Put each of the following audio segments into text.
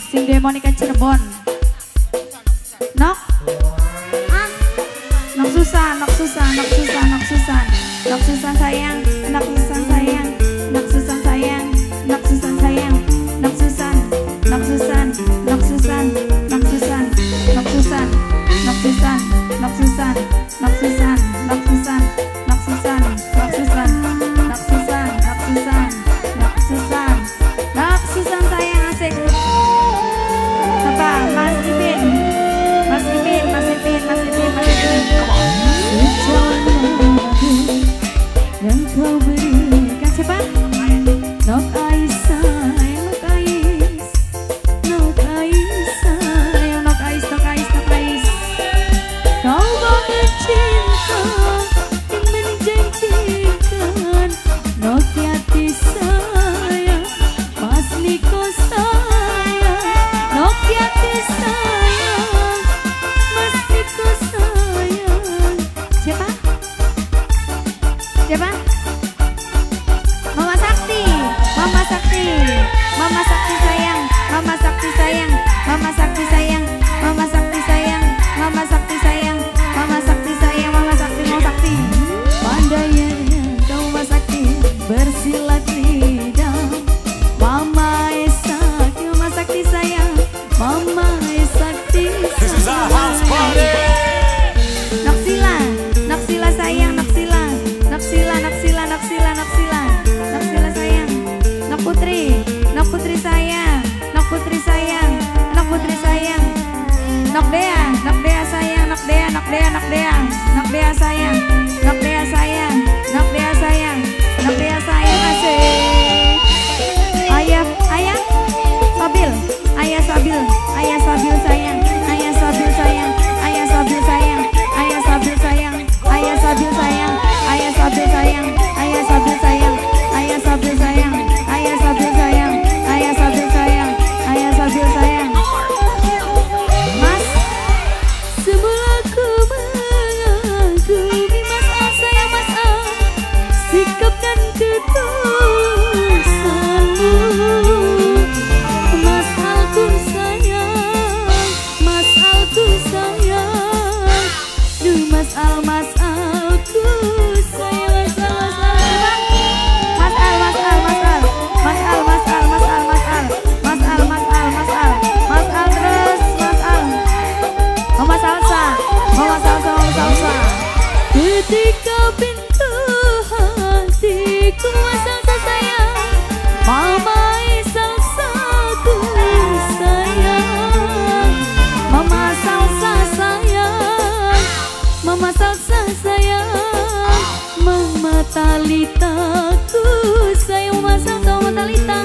Sing Demonika Cirebon. Nok? Ah? Nok Susan, Nok Susan, Nok Susan, Nok Susan. Nok Susan sayang, Nok Susan sayang, Nok Susan sayang, Nok Susan sayang, Nok Susan, Nok Susan, Nok Susan, Nok Susan, Nok Susan, Nok Susan, Nok Susan, Nok Susan, Nok Susan, Nok Susan, Nok Susan, Nok Susan, Nok Susan, Nok Susan, Nok Susan sayang asik. Apa? Mas Ibin, Mas Ibin, Mas Ibin, Mas Ibin, Mas Ibin. Yang kau berikan siapa? Nok Aisyah, Nok Ais, Nok Aisyah, Nok Ais, Nok Ais, Nok Ais. Kau banget cinta yang menjanjikan, Nok Yati sayang, Mas Niko sayang, Nok Yati sayang, Mas Niko sayang. Siapa? Siapa? Mama Sakti, Mama Sakti, Mama Sakti sayang, Mama Sakti sayang, Mama Sakti sayang, Mama Sakti sayang, Mama Sakti sayang, Mama Sakti sayang, Mama Sakti mau sakti. Pandainya kau Mama Sakti bersilat lidah, Mama Sakti, Mama Sakti sayang, Mama Sakti sayang. Noksila, Noksila sayang, Noksila, Noksila, Noksila, Noksila, Noksila, Noksila sayang, Nok Putri, Nok Putri sayang, Nok Putri sayang, Nok Putri sayang, Nok Dea, Nok Dea sayang, Nok Dea, Nok Dea, Nok Dea, Nok Dea sayang, Nok Dea sayang, Nok Dea sayang, Nok Dea sayang asik. Ayah, ayah, Sabil, ayah Sabil, ayah Sabil sayang, ayah Sabil sayang, ayah Sabil sayang, ayah Sabil sayang, ayah Sabil sayang, ayah Sabil sayang, ayah Sabil sayang, ayah Sabil sayang, ayah Sabil sayang, ayah Sabil sayang, ayah Sabil sayang. Mas, semula ku mengagumi Mas Al sayang, Mas Al, sikap dan ketulusanmu. Mas Al ku sayang, Mas Al ku sayang, duh Mas Al, Mas Al ku sayang, Mas Al, Mas Al, Mas Al, Mas Al, Mas Al, Mas Al, Mas Al, Mas Al, Mas Al, Mas Al, Mas Al, Mas Al terus, Mas Al, Mama Salsa, Mama Salsa, Mama Salsa. Ketika pintu hatiku Mas Salsa sayang, Mama Salsa ku sayang, Mama Salsa sayang, Mama Salsa sayang, Mama Talita ku sayang, Mama Salsa, Mama Talita.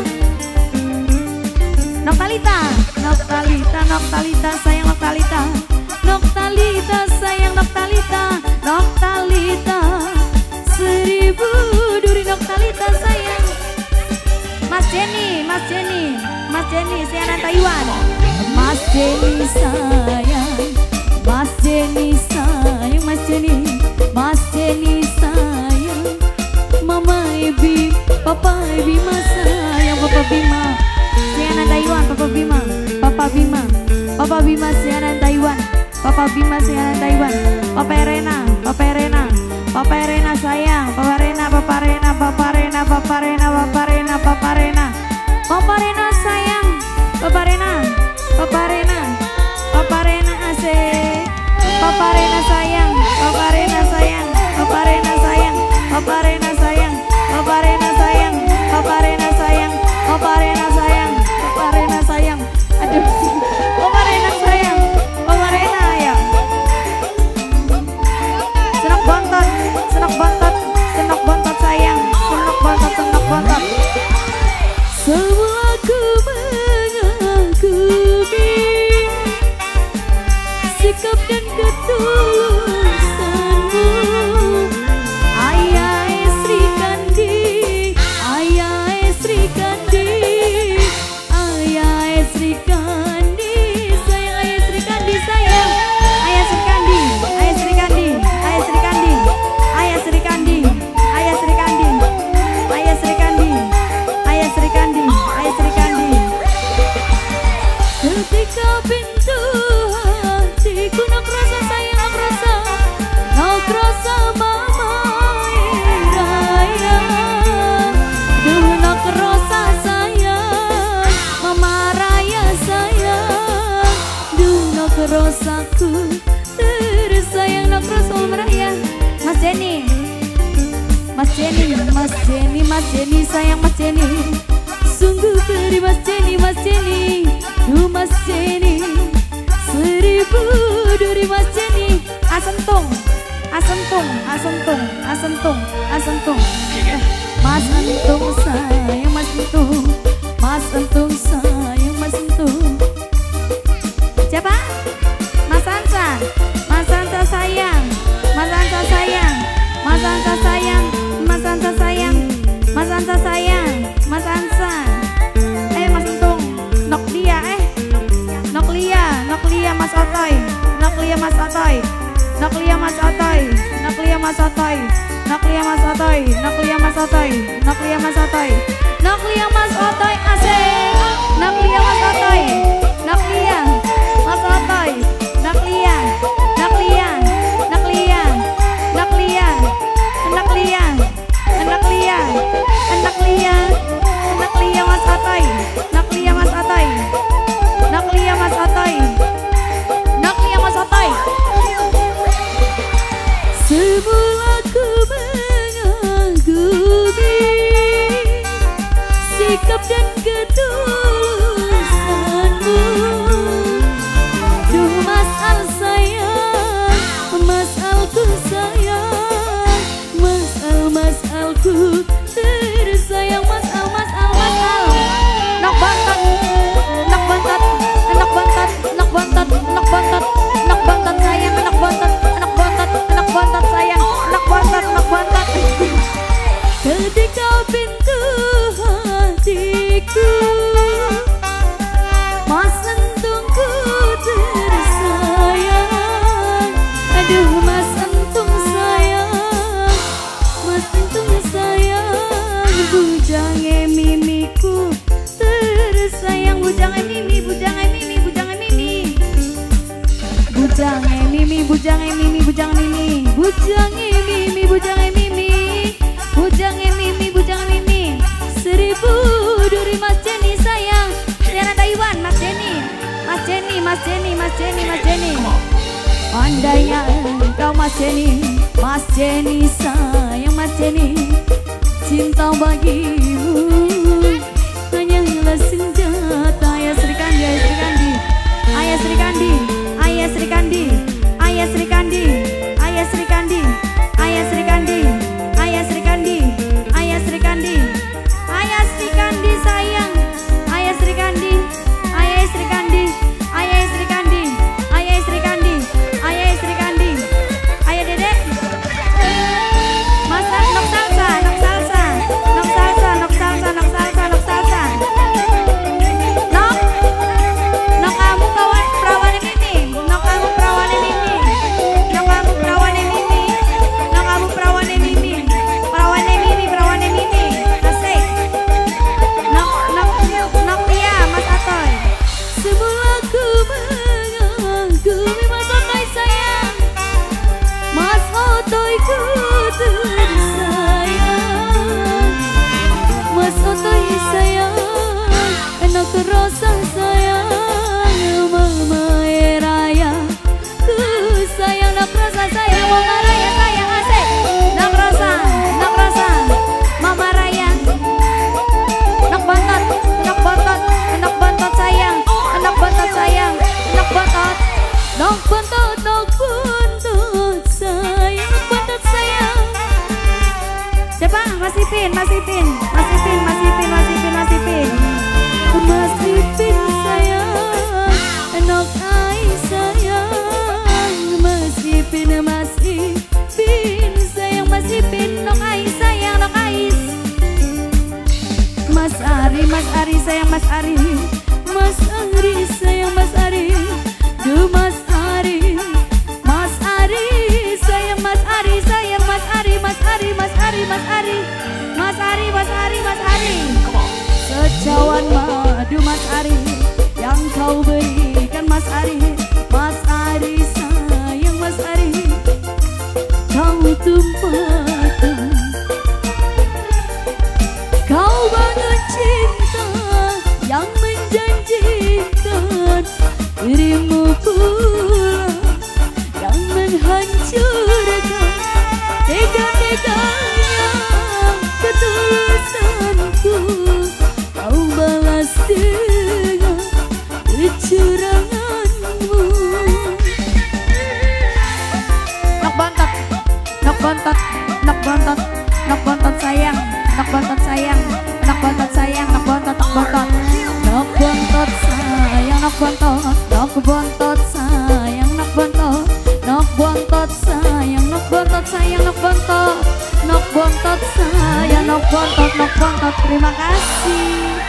Nok Talita, Nok Talita, Nok Talita sayang, Nok Talita, Nok Talita sayang, Nok Talita, Nok Talita, 1000 duri Nok Talita sayang. Mas Jenny, Mas Jenny, Mas Jenny siaran Taiwan. Mas Jenny sayang, Mas Jenny sayang, Mas Jenny, Mas Jenny sayang, Mama Ibi, Papa Ibi Mas sayang, Papa Bima siaran Taiwan, Papa Bima, Papa Bima, Papa Bima siaran Taiwan, Papa Bima siaran Taiwan, Papa Rena, Papa Rena, Papa Rena sayang, Papa Rena, Papa Rena, Papa Rena, Papa Rena, Papa Rena, Papa Rena, Papa Rena sayang, Papa Rena, Papa Rena, Papa Rena asik, Papa Rena sayang, Papa Rena sayang, Papa Rena sayang, Papa Rena sayang, Papa Rena sayang, Papa Rena sayang, Papa Rena sayang, Papa Rena sayang, aduh, Papa Rena sayang, Papa Rena ya. Senok bontot, senok bontot, senok bontot sayang, senok bontot, senok bontot. Semua ku mengagumi sikap dan ketulusanmu, Ayah Sri Kandi, Ayah Sri Kandi. ketika pintu hatiku nak rasa sayang nak rasa mama raya duh nak rasa sayang mama raya sayang duh nak rasaku tersayang nak rasa raya. Mas Jenny sayang Mas Jenny sungguh beri Mas Jenny duh Mas Jenny seribu duri Mas Jenny asentung Mas Antung sayang Mas Antung sayang Mas Antung. Siapa? Mas Ansa sayang Mas Ansa sayang Mas Ansa sayang Mas Ansa sayang Mas Ansa sayang Mas Ansa. Mas Antung Noklia Mas Otoy Noklia Mas Otoy Noklia Mas Otoy Noklia Mas Otoy Noklia Mas Otoy Noklia Mas Otoy Noklia Mas Otoy Noklia Mas Otoy asik Noklia Mas Otoy Noklia Mas Otoy Noklia Noklia Noklia Noklia Noklia Noklia Noklia Noklia Mas Otoy Noklia Mas Otoy Noklia Mas Otoy Noklia Mas Otoy. Semula ku mengagumi sikap dan ketulusanmu duh Mas Al sayang Mas Alku sayang Mas Alku tersayang Mas Al nak bantat sayang nak bantat sayang nak bantat ketika pintu hatiku Mas Antungku tersayang aduh Mas Antung sayang Mas Antung sayang bujange mimiku tersayang bujange mimi bujange mimi bujange mimi bujange mimi bujange mimi bujange mimi bujange mimi bujange mimi bujange mimi bujange mimi seribu duri Mas Jenny sayang Tiara Taiwan Mas Jenny Mas Jenny Mas Jenny Mas Jenny Mas Jenny andainya engkau Mas Jenny sayang Mas Jenny cinta bagimu hanyalah senjata. Ayah Sri Kandi Ayah Sri Kandi Ayah Sri Kandi Ayah Sri Kandi Ayah Sri Kandi Ayah Sri Kandi Ayah Sri Kandi Ayah Sri Kandi Ayah Sri Kandi sayang Ayah Sri Kandi Ayah Sri Kandi Ayah Sri Kandi Ayah Sri Kandi Ayah Sri Kandi Ayah Dedek Mas Nok Salsa Nok Salsa Nok Salsa Nok Salsa Nok Salsa Nok Salsa Nok dirimu pula yang menghancurkan tega-teganya ketulusanku. Kau balas dengan kecuranganmu. Nok bontot, nok bontot, nok bontot, nok bontot sayang, nok bontot sayang, nok bontot sayang, nok bontot, nok bontot, nok bontot sayang, nok bontot, nok bontot sayang, nok bontot, nok bontot sayang, nok bontot sayang, nok bontot, nok bontot sayang, nok bontot, nok bontot. Terima kasih.